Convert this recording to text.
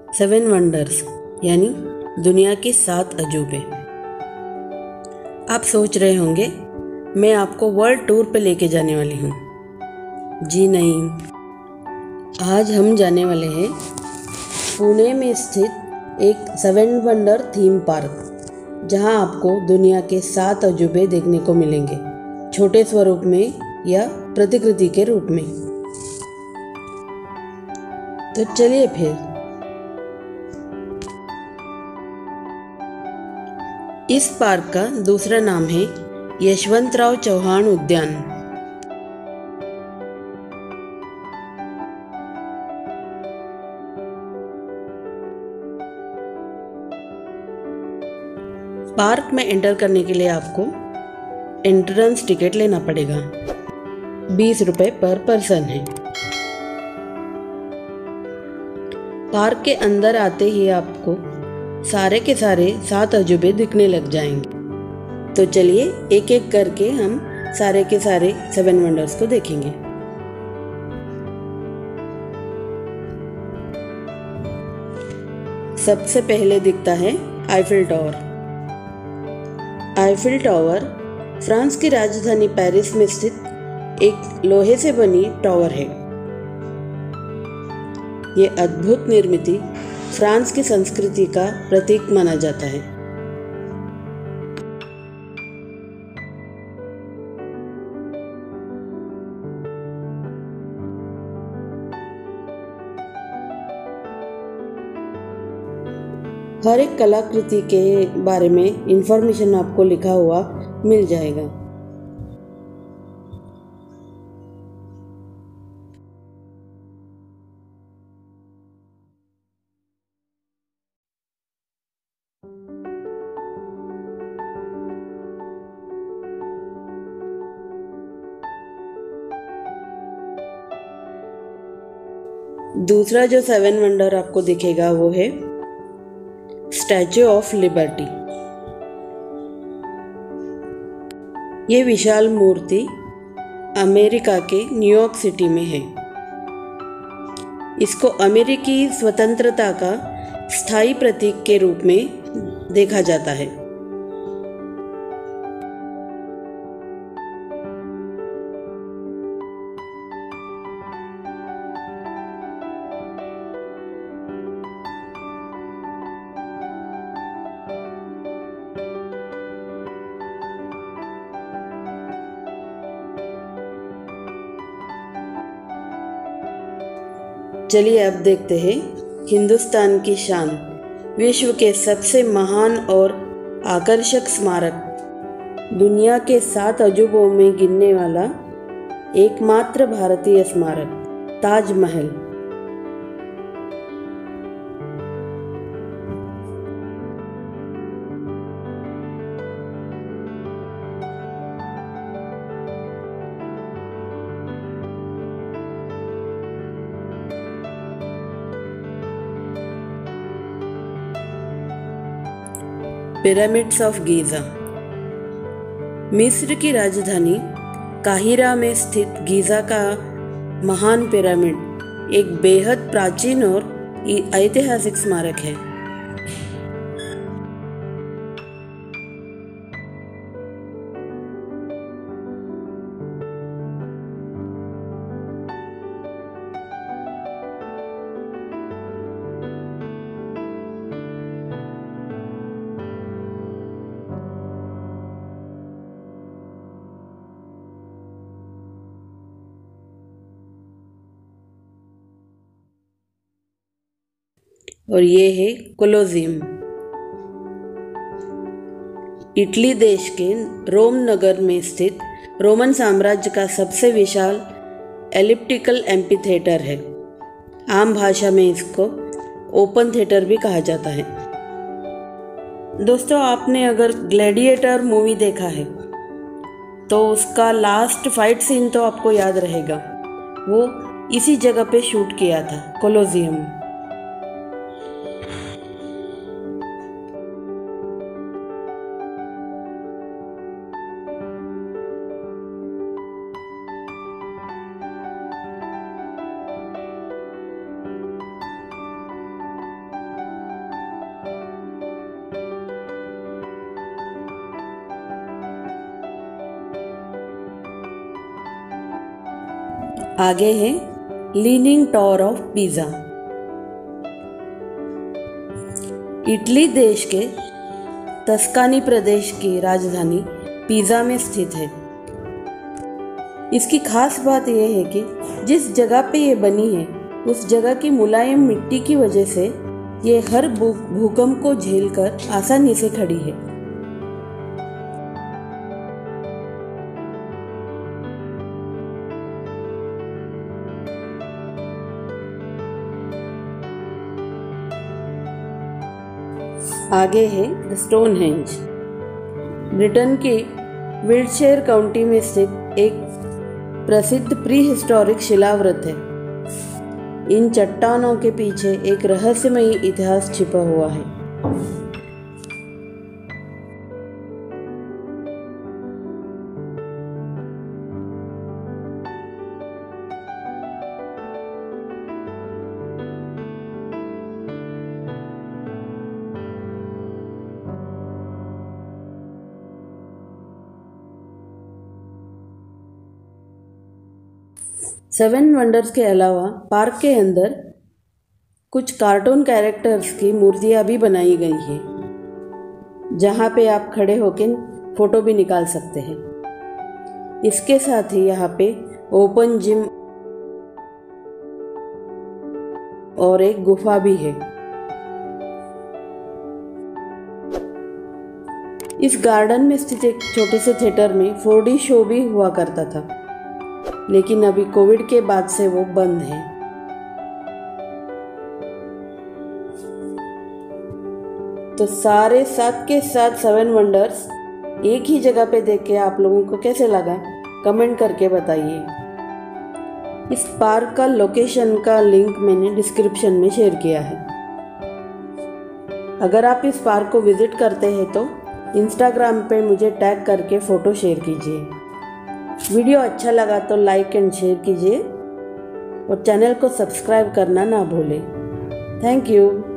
7 wonders यानी दुनिया के 7 अजूबे। आप सोच रहे होंगे मैं आपको वर्ल्ड टूर पे लेके जाने वाली हूँ। जी नहीं, आज हम जाने वाले हैं पुणे में स्थित एक 7 वंडर थीम पार्क, जहाँ आपको दुनिया के 7 अजूबे देखने को मिलेंगे, छोटे स्वरूप में या प्रतिकृति के रूप में। तो चलिए फिर। इस पार्क का दूसरा नाम है यशवंतराव चव्हाण उद्यान। पार्क में एंटर करने के लिए आपको एंट्रेंस टिकट लेना पड़ेगा। 20 रुपये पर पर्सन है। पार्क के अंदर आते ही आपको सारे के सारे 7 अजूबे दिखने लग जाएंगे। तो चलिए एक एक करके हम सारे के सारे 7 वंडर्स को देखेंगे। सबसे पहले दिखता है Eiffel tower. Eiffel tower France की राजधानी पेरिस में स्थित एक लोहे से बनी टावर है। ये अद्भुत निर्मिति फ्रांस की संस्कृति का प्रतीक माना जाता है। हर एक कलाकृति के बारे में इंफॉर्मेशन आपको लिखा हुआ मिल जाएगा। दूसरा जो 7 वंडर आपको दिखेगा वो है स्टैच्यू ऑफ लिबर्टी। ये विशाल मूर्ति अमेरिका के न्यूयॉर्क सिटी में है। इसको अमेरिकी स्वतंत्रता का स्थायी प्रतीक के रूप में देखा जाता है। चलिए अब देखते हैं हिंदुस्तान की शान, विश्व के सबसे महान और आकर्षक स्मारक, दुनिया के 7 अजूबों में गिनने वाला एकमात्र भारतीय स्मारक ताजमहल। Pyramids of Giza. मिस्र की राजधानी काहिरा में स्थित गीज़ा का महान पिरामिड एक बेहद प्राचीन और ऐतिहासिक स्मारक है। और ये है कोलोजियम। इटली देश के रोम नगर में स्थित रोमन साम्राज्य का सबसे विशाल एलिप्टिकल एम्फीथिएटर है। आम भाषा में इसको ओपन थिएटर भी कहा जाता है। दोस्तों, आपने अगर ग्लैडिएटर मूवी देखा है तो उसका लास्ट फाइट सीन तो आपको याद रहेगा। वो इसी जगह पे शूट किया था, कोलोजियम। आगे है leaning tower of Pisa. Italy देश के तस्कानी प्रदेश की राजधानी पिज़ा में स्थित है। इसकी खास बात यह है कि जिस जगह पे ये बनी है उस जगह की मुलायम मिट्टी की वजह से ये हर भूकंप को झेलकर आसानी से खड़ी है। आगे है स्टोनहेंज। ब्रिटेन के विल्टशेयर काउंटी में स्थित एक प्रसिद्ध प्री हिस्टोरिक शिलाव्रत है। इन चट्टानों के पीछे एक रहस्यमयी इतिहास छिपा हुआ है। सेवन वंडर्स के अलावा पार्क के अंदर कुछ कार्टून कैरेक्टर्स की मूर्तियां भी बनाई गई हैं, जहां पे आप खड़े होकर फोटो भी निकाल सकते हैं। इसके साथ ही यहाँ पे ओपन जिम और एक गुफा भी है। इस गार्डन में स्थित एक छोटे से थिएटर में 4D शो भी हुआ करता था, लेकिन अभी कोविड के बाद से वो बंद है। तो सारे 7 के 7 7 वंडर्स एक ही जगह पे देख के आप लोगों को कैसे लगा, कमेंट करके बताइए। इस पार्क का लोकेशन का लिंक मैंने डिस्क्रिप्शन में शेयर किया है। अगर आप इस पार्क को विजिट करते हैं तो इंस्टाग्राम पे मुझे टैग करके फ़ोटो शेयर कीजिए। वीडियो अच्छा लगा तो लाइक एंड शेयर कीजिए और चैनल को सब्सक्राइब करना ना भूलें। Thank you.